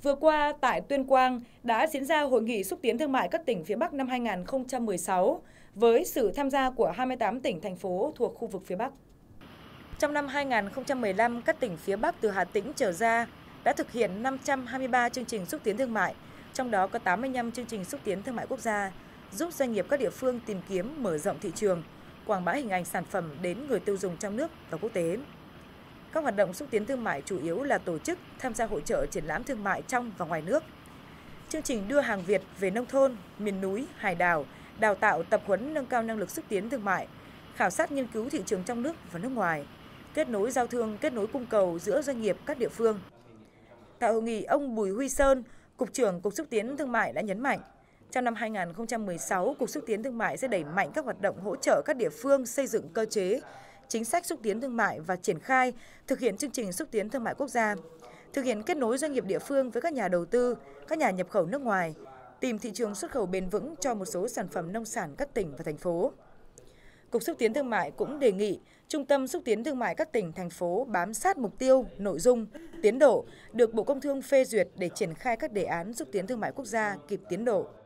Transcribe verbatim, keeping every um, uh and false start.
Vừa qua, tại Tuyên Quang đã diễn ra Hội nghị xúc tiến thương mại các tỉnh phía Bắc năm hai nghìn không trăm mười sáu với sự tham gia của hai mươi tám tỉnh, thành phố thuộc khu vực phía Bắc. Trong năm hai nghìn không trăm mười lăm, các tỉnh phía Bắc từ Hà Tĩnh trở ra đã thực hiện năm trăm hai mươi ba chương trình xúc tiến thương mại, trong đó có tám mươi lăm chương trình xúc tiến thương mại quốc gia, giúp doanh nghiệp các địa phương tìm kiếm mở rộng thị trường, quảng bá hình ảnh sản phẩm đến người tiêu dùng trong nước và quốc tế. Các hoạt động xúc tiến thương mại chủ yếu là tổ chức, tham gia hội chợ triển lãm thương mại trong và ngoài nước. Chương trình đưa hàng Việt về nông thôn, miền núi, hải đảo, đào tạo, tập huấn nâng cao năng lực xúc tiến thương mại, khảo sát nghiên cứu thị trường trong nước và nước ngoài, kết nối giao thương, kết nối cung cầu giữa doanh nghiệp các địa phương. Tại hội nghị, ông Bùi Huy Sơn, Cục trưởng Cục Xúc tiến Thương mại đã nhấn mạnh, trong năm hai nghìn không trăm mười sáu, Cục Xúc tiến Thương mại sẽ đẩy mạnh các hoạt động hỗ trợ các địa phương xây dựng cơ chế, chính sách xúc tiến thương mại và triển khai, thực hiện chương trình xúc tiến thương mại quốc gia, thực hiện kết nối doanh nghiệp địa phương với các nhà đầu tư, các nhà nhập khẩu nước ngoài, tìm thị trường xuất khẩu bền vững cho một số sản phẩm nông sản các tỉnh và thành phố. Cục Xúc tiến Thương mại cũng đề nghị Trung tâm Xúc tiến Thương mại các tỉnh, thành phố bám sát mục tiêu, nội dung, tiến độ được Bộ Công Thương phê duyệt để triển khai các đề án xúc tiến thương mại quốc gia kịp tiến độ.